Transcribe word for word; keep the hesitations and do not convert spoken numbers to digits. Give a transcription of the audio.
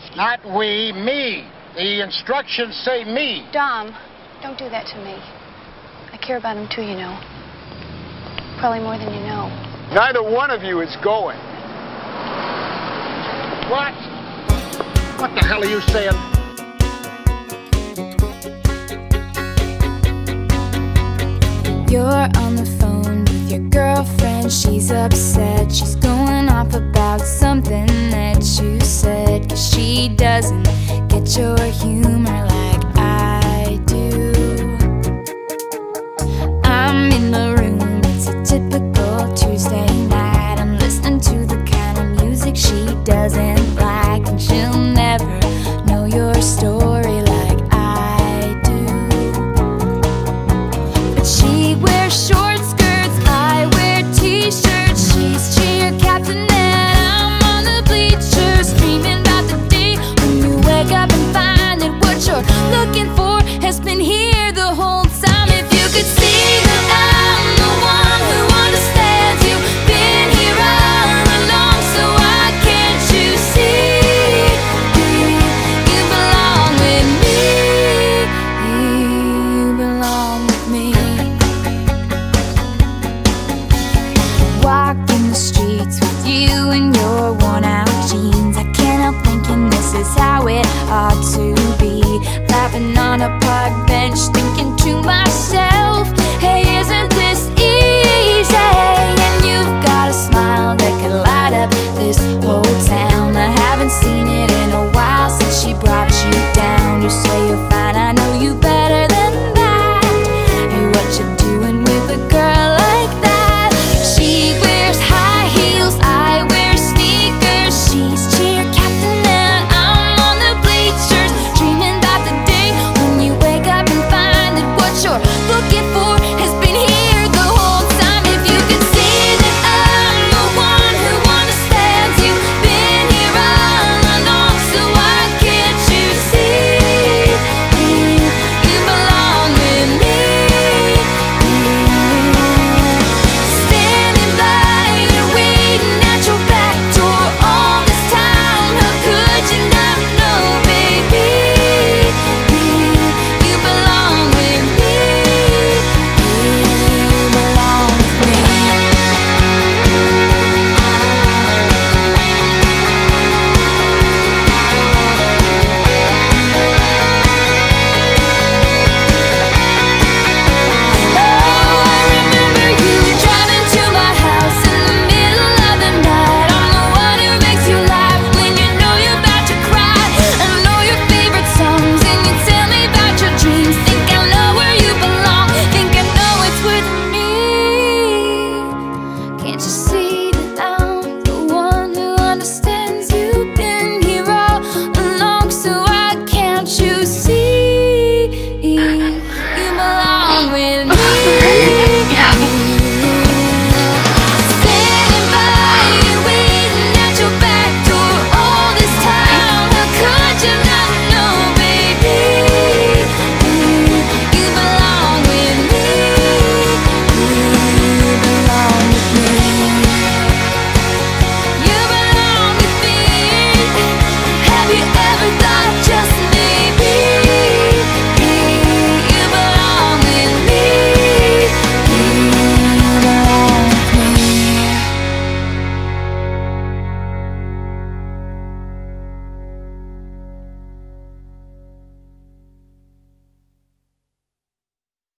Not we, me. The instructions say me. Dom, don't do that to me. I care about him too, you know. Probably more than you know. Neither one of you is going. What? What the hell are you saying? You're on the phone with your girlfriend. She's upset. She's going off about something that you said.